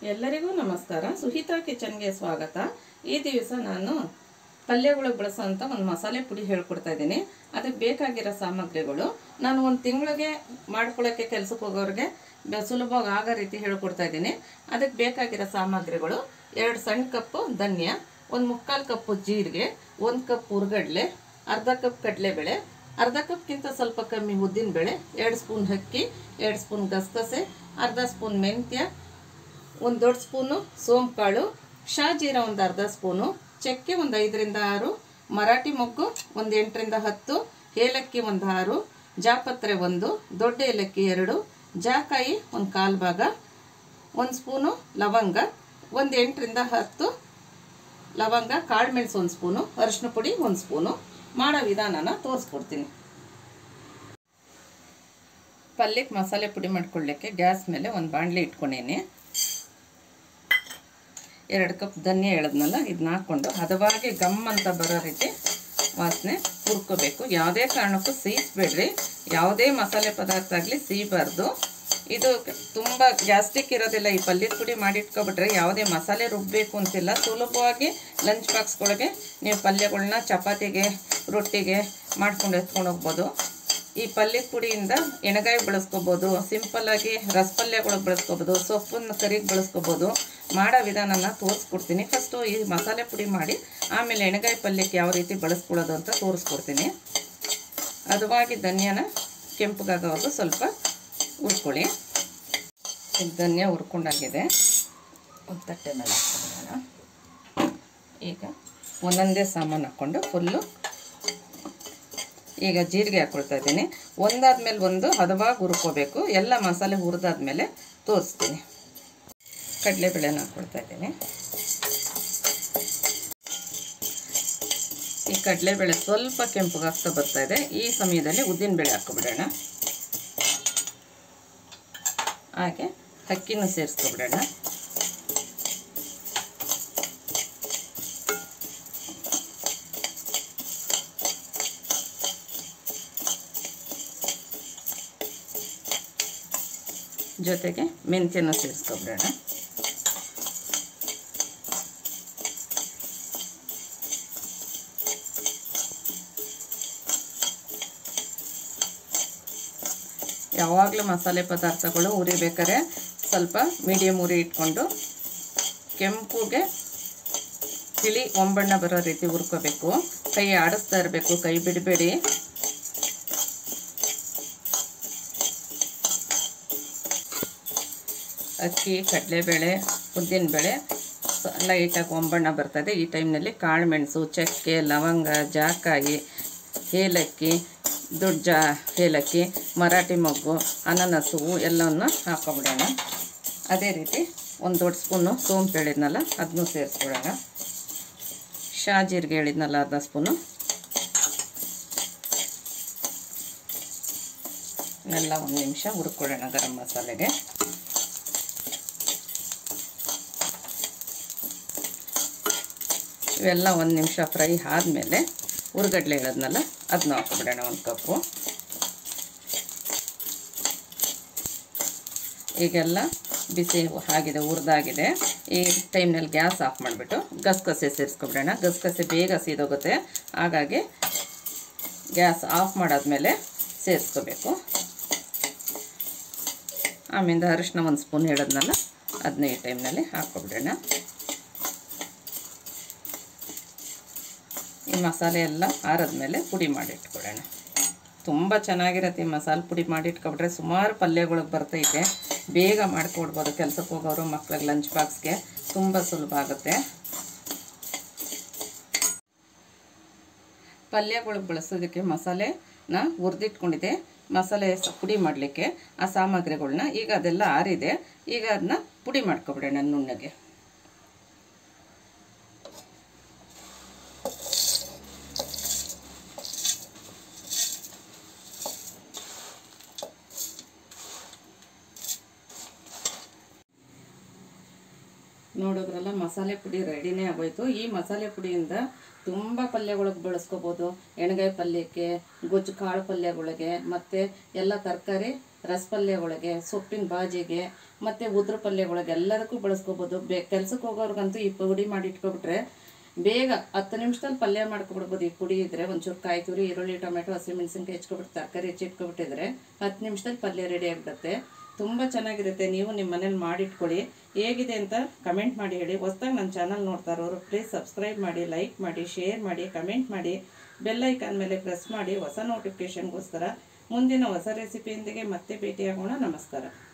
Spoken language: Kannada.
ಎಲ್ಲರಿಗೂ ನಮಸ್ಕಾರ. ಸುಹಿತಾ ಕಿಚನ್ಗೆ ಸ್ವಾಗತ. ಈ ದಿವಸ ನಾನು ಪಲ್ಯಗಳಿಗೆ ಬಳಸುವಂಥ ಒಂದು ಮಸಾಲೆ ಪುಡಿ ಹೇಳ್ಕೊಡ್ತಾ ಇದ್ದೀನಿ. ಅದಕ್ಕೆ ಬೇಕಾಗಿರೋ ಸಾಮಗ್ರಿಗಳು ನಾನು ಒಂದು ತಿಂಗಳಿಗೆ ಮಾಡ್ಕೊಳ್ಳೋಕ್ಕೆ ಕೆಲಸಕ್ಕೆ ಹೋಗೋರಿಗೆ ಸುಲಭವಾಗಿ ಆಗೋ ರೀತಿ ಹೇಳ್ಕೊಡ್ತಾ ಇದ್ದೀನಿ. ಅದಕ್ಕೆ ಬೇಕಾಗಿರೋ ಸಾಮಗ್ರಿಗಳು 2 ಸಣ್ಣ ಕಪ್ಪು ಧನ್ಯ, 1/4 ಕಪ್ಪು ಜೀರಿಗೆ, 1 ಕಪ್ ಹುರ್ಗಡ್ಲೆ, ಅರ್ಧ ಕಪ್ ಕಡಲೆಬೇಳೆ, ಅರ್ಧ ಕಪ್ಗಿಂತ ಸ್ವಲ್ಪ ಕಮ್ಮಿ ಉದ್ದಿನಬೇಳೆ, 2 ಸ್ಪೂನ್ ಅಕ್ಕಿ, 2 ಸ್ಪೂನ್ ಗಸಗಸೆ, ಅರ್ಧ ಸ್ಪೂನ್ ಮೆಂತ್ಯ, 1 ದೊಡ್ಡ ಸ್ಪೂನು ಸೋಂಪು ಕಾಳು, ಶಾಜೀರಾ ಒಂದು ಅರ್ಧ ಸ್ಪೂನು, ಚಕ್ಕೆ ಒಂದು 5 ರಿಂದ 6, ಮರಾಠಿ ಮೊಗ್ಗು ಒಂದು 8 ರಿಂದ 10, ಏಲಕ್ಕಿ ಒಂದು 6, ಜಾಪತ್ರೆ 1, ದೊಡ್ಡ ಏಲಕ್ಕಿ 2, ಜಾಕಾಯಿ ಒಂದು 1/4 ಭಾಗ, 1 ಸ್ಪೂನು ಲವಂಗ, ಒಂದು 8 ರಿಂದ 10 ಲವಂಗ, ಕಾಳು ಮೆಣಸು 1 ಸ್ಪೂನು, ಅರಿಶಿನ ಪುಡಿ 1 ಸ್ಪೂನು. ಮಾಡೋ ವಿಧಾನನ ತೋರಿಸ್ಕೊಡ್ತೀನಿ. ಪಲ್ಯಕ್ಕೆ ಮಸಾಲೆ ಪುಡಿ ಮಾಡ್ಕೊಳ್ಳಿಕ್ಕೆ ಗ್ಯಾಸ್ ಮೇಲೆ ಒಂದು ಬಾಣಲೆ ಇಟ್ಕೊಂಡೇನೆ. 2 ಕಪ್ ಧನ್ಯ ಹೇಳಿದ್ನಲ್ಲ, ಇದನ್ನ ಹಾಕ್ಕೊಂಡು ಹದವಾಗಿ ಗಮ್ ಅಂತ ಬರೋ ರೀತಿ ವಾಸನೆ ಹುರ್ಕೋಬೇಕು. ಯಾವುದೇ ಕಾರಣಕ್ಕೂ ಸೀಸ್ಬೇಡ್ರಿ. ಯಾವುದೇ ಮಸಾಲೆ ಪದಾರ್ಥ ಆಗಲಿ ಸೀಬಾರ್ದು. ಇದು ತುಂಬ ಗ್ಯಾಸ್ಟ್ರಿಕ್ ಇರೋದಿಲ್ಲ. ಈ ಪಲ್ಯದ ಪುಡಿ ಮಾಡಿಟ್ಕೊಬಿಟ್ರೆ ಯಾವುದೇ ಮಸಾಲೆ ರುಬ್ಬಬೇಕು ಅಂತಿಲ್ಲ. ಸುಲಭವಾಗಿ ಲಂಚ್ ಬಾಕ್ಸ್ಗಳಿಗೆ ನೀವು ಪಲ್ಯಗಳನ್ನ ಚಪಾತಿಗೆ ರೊಟ್ಟಿಗೆ ಮಾಡ್ಕೊಂಡು ಎತ್ಕೊಂಡು ಹೋಗ್ಬೋದು. ಈ ಪಲ್ಯದ ಪುಡಿಯಿಂದ ಎಣ್ಣೆಗಾಯಿ ಬಳಸ್ಕೋಬೋದು, ಸಿಂಪಲ್ಲಾಗಿ ರಸಪಲ್ಯಗಳಿಗೆ ಬಳಸ್ಕೋಬೋದು, ಸೊಪ್ಪನ್ನು ಕರಿಗೆ ಬಳಸ್ಕೋಬೋದು. ಮಾಡೋ ವಿಧಾನನ ತೋರಿಸ್ಕೊಡ್ತೀನಿ. ಫಸ್ಟು ಈ ಮಸಾಲೆ ಪುಡಿ ಮಾಡಿ ಆಮೇಲೆ ಎಣ್ಣೆಗಾಯಿ ಪಲ್ಯಕ್ಕೆ ಯಾವ ರೀತಿ ಬಳಸ್ಕೊಳ್ಳೋದು ಅಂತ ತೋರಿಸ್ಕೊಡ್ತೀನಿ. ಹದವಾಗಿ ಧನ್ಯನ ಕೆಂಪಗಾಗೋವರೆಗೂ ಸ್ವಲ್ಪ ಹುರ್ಕೊಳ್ಳಿ. ಈಗ ಧನ್ಯ ಹುರ್ಕೊಂಡಾಗಿದೆ. ಒಂದು ತಟ್ಟೆ ಮೇಲೆ ಹಾಕ್ಕೊಳ್ಳೋಣ. ಈಗ ಒಂದೊಂದೇ ಸಾಮಾನು ಹಾಕ್ಕೊಂಡು ಫುಲ್ಲು ಈಗ ಜೀರಿಗೆ ಹಾಕ್ಕೊಳ್ತಾ ಇದ್ದೀನಿ. ಒಂದಾದ್ಮೇಲೆ ಒಂದು ಹದವಾಗಿ ಹುರ್ಕೋಬೇಕು. ಎಲ್ಲ ಮಸಾಲೆ ಹುರಿದಾದ್ಮೇಲೆ ತೋರಿಸ್ತೀನಿ. ಕಡಲೆಬೇಳೆನ ಹಾಕ್ಕೊಳ್ತಾ ಇದ್ದೀನಿ. ಈ ಕಡಲೆಬೇಳೆ ಸ್ವಲ್ಪ ಕೆಂಪಗಾಗ್ತಾ ಬರ್ತಾ ಇದೆ. ಈ ಸಮಯದಲ್ಲಿ ಉದ್ದಿನಬೇಳೆ ಹಾಕ್ಕೊಬಿಡೋಣ. ಹಾಗೆ ಅಕ್ಕಿನೂ ಸೇರಿಸ್ಕೊಬಿಡೋಣ. ಜೊತೆಗೆ ಮೆಂತ್ಯನೂ ಸೇರಿಸ್ಕೊಬಿಡೋಣ. ಯಾವಾಗಲೂ ಮಸಾಲೆ ಪದಾರ್ಥಗಳು ಉರಿಬೇಕಾದ್ರೆ ಸ್ವಲ್ಪ ಮೀಡಿಯಮ್ ಉರಿ ಇಟ್ಕೊಂಡು ಕೆಂಪುಗೆ ತಿಳಿ ಒಂಬಣ್ಣ ಬರೋ ರೀತಿ ಹುರ್ಕೋಬೇಕು. ಕೈ ಆಡಿಸ್ತಾ ಇರಬೇಕು, ಕೈ ಬಿಡಬೇಡಿ. ಅಕ್ಕಿ, ಕಡಲೆಬೇಳೆ, ಉದ್ದಿನಬೇಳೆ ಲೈಟಾಗಿ ಒಂಬಣ್ಣ ಬರ್ತದೆ. ಈ ಟೈಮ್ನಲ್ಲಿ ಕಾಳು ಮೆಣಸು, ಚಕ್ಕೆ, ಲವಂಗ, ಜಾಕಾಯಿ, ಏಲಕ್ಕಿ, ದೊಡ್ಡ ಏಲಕ್ಕಿ, ಮರಾಠಿ ಮೊಗ್ಗು, ಅನಾನಸು ಎಲ್ಲವನ್ನು ಹಾಕ್ಕೊಬಿಡೋಣ. ಅದೇ ರೀತಿ 1 ದೊಡ್ಡ ಸ್ಪೂನು ಸೋಂಪು ಹೇಳಿದ್ನಲ್ಲ ಅದನ್ನೂ ಸೇರಿಸ್ಬಿಡೋಣ. ಶಾಜೀರಿಗೆ ಹೇಳಿದ್ನಲ್ಲ ಅರ್ಧ ಸ್ಪೂನು. ಎಲ್ಲ 1 ನಿಮಿಷ ಹುರ್ಕೊಳ್ಳೋಣ ಗರಂ ಮಸಾಲೆಗೆ. ಇವೆಲ್ಲ 1 ನಿಮಿಷ ಫ್ರೈ ಆದಮೇಲೆ ಹುರ್ಗಡ್ಲೆ ಹೇಳೋದ್ನಲ್ಲ ಅದನ್ನ ಹಾಕ್ಬಿಡೋಣ. 1 ಕಪ್ಪು. ಈಗೆಲ್ಲ ಬಿಸಿ ಆಗಿದೆ, ಹುರಿದಾಗಿದೆ. ಈ ಟೈಮ್ನಲ್ಲಿ ಗ್ಯಾಸ್ ಆಫ್ ಮಾಡಿಬಿಟ್ಟು ಗಸಗಸೆ ಸೇರಿಸ್ಕೊಬಿಡೋಣ. ಗಸಗಸೆ ಬೇಗ ಸೀದೋಗುತ್ತೆ, ಹಾಗಾಗಿ ಗ್ಯಾಸ್ ಆಫ್ ಮಾಡಾದ್ಮೇಲೆ ಸೇರಿಸ್ಕೋಬೇಕು. ಆಮೇಲೆ ಅರಿಶಿನ 1 ಸ್ಪೂನ್ ಹೇಳೋದ್ನಲ್ಲ ಅದನ್ನ ಈ ಟೈಮ್ನಲ್ಲಿ ಹಾಕ್ಕೊಬಿಡೋಣ. ಈ ಮಸಾಲೆ ಎಲ್ಲ ಆರಿದ್ಮೇಲೆ ಪುಡಿ ಮಾಡಿಟ್ಕೊಳ್ಳೋಣ. ತುಂಬ ಚೆನ್ನಾಗಿರುತ್ತೆ. ಈ ಮಸಾಲೆ ಪುಡಿ ಮಾಡಿಟ್ಕೊಬಿಟ್ರೆ ಸುಮಾರು ಪಲ್ಯಗಳಿಗೆ ಬರ್ತೈತೆ. ಬೇಗ ಮಾಡಿಕೊಡ್ಬೋದು. ಕೆಲಸಕ್ಕೆ ಹೋಗೋರು ಮಕ್ಳಿಗೆ ಲಂಚ್ ಬಾಕ್ಸ್ಗೆ ತುಂಬ ಸುಲಭ ಆಗುತ್ತೆ. ಪಲ್ಯಗಳಿಗೆ ಬಳಸೋದಕ್ಕೆ ಮಸಾಲೆನ ಹುರಿದಿಟ್ಕೊಂಡಿದ್ದೆ. ಮಸಾಲೆ ಪುಡಿ ಮಾಡಲಿಕ್ಕೆ ಆ ಸಾಮಗ್ರಿಗಳನ್ನ ಈಗ ಅದೆಲ್ಲ ಆರಿದೆ. ಈಗ ಅದನ್ನ ಪುಡಿ ಮಾಡ್ಕೊಬಿಡೋಣ ನುಣ್ಣಗೆ. ನೋಡಿದ್ರಲ್ಲ, ಮಸಾಲೆ ಪುಡಿ ರೆಡಿನೇ ಆಗೋಯ್ತು. ಈ ಮಸಾಲೆ ಪುಡಿಯಿಂದ ತುಂಬ ಪಲ್ಯಗಳಿಗೆ ಬಳಸ್ಕೋಬೋದು. ಎಣ್ಗಾಯಿ ಪಲ್ಯಕ್ಕೆ, ಗೊಜ್ಜು ಕಾಳು ಪಲ್ಯಗಳಿಗೆ, ಮತ್ತು ಎಲ್ಲ ತರಕಾರಿ ರಸಪಲ್ಯಗಳಿಗೆ, ಸೊಪ್ಪಿನ ಬಾಜಿಗೆ ಮತ್ತು ಉದ್ರ ಪಲ್ಯಗಳಿಗೆ ಎಲ್ಲದಕ್ಕೂ ಬಳಸ್ಕೋಬೋದು. ಕೆಲ್ಸಕ್ಕೆ ಹೋಗೋರ್ಗಂತೂ ಈ ಪುಡಿ ಮಾಡಿ ಇಟ್ಕೊಬಿಟ್ರೆ ಬೇಗ 10 ನಿಮಿಷದಲ್ಲಿ ಪಲ್ಯ ಮಾಡ್ಕೊಬಿಡ್ಬೋದು. ಈ ಪುಡಿ ಇದ್ದರೆ ಒಂಚೂರು ಕಾಯಿ ತುರಿ, ಈರುಳ್ಳಿ, ಟೊಮೆಟೊ, ಹಸಿಮೆಣಸಿನ್ಕಾಯಿ ಹೆಚ್ಕೊಬಿಟ್ಟು ತರಕಾರಿ ಹೆಚ್ಚಿಟ್ಕೊಬಿಟ್ಟಿದ್ರೆ 10 ನಿಮಿಷದಲ್ಲಿ ಪಲ್ಯ ರೆಡಿ ಆಗಿಬಿಡುತ್ತೆ. ತುಂಬ ಚೆನ್ನಾಗಿರುತ್ತೆ. ನೀವು ನಿಮ್ಮ ಮನೇಲಿ ಮಾಡಿಟ್ಕೊಳ್ಳಿ. ಹೇಗಿದೆ ಅಂತ ಕಮೆಂಟ್ ಮಾಡಿ ಹೇಳಿ. ಹೊಸ್ದಾಗಿ ನನ್ನ ಚಾನಲ್ ನೋಡ್ತಾ ಇರೋರು ಪ್ಲೀಸ್ ಸಬ್ಸ್ಕ್ರೈಬ್ ಮಾಡಿ, ಲೈಕ್ ಮಾಡಿ, ಶೇರ್ ಮಾಡಿ, ಕಮೆಂಟ್ ಮಾಡಿ, ಬೆಲ್ ಐಕಾನ್ ಮೇಲೆ ಪ್ರೆಸ್ ಮಾಡಿ ಹೊಸ ನೋಟಿಫಿಕೇಷನ್ಗೋಸ್ಕರ. ಮುಂದಿನ ಹೊಸ ರೆಸಿಪಿಯೊಂದಿಗೆ ಮತ್ತೆ ಭೇಟಿಯಾಗೋಣ. ನಮಸ್ಕಾರ.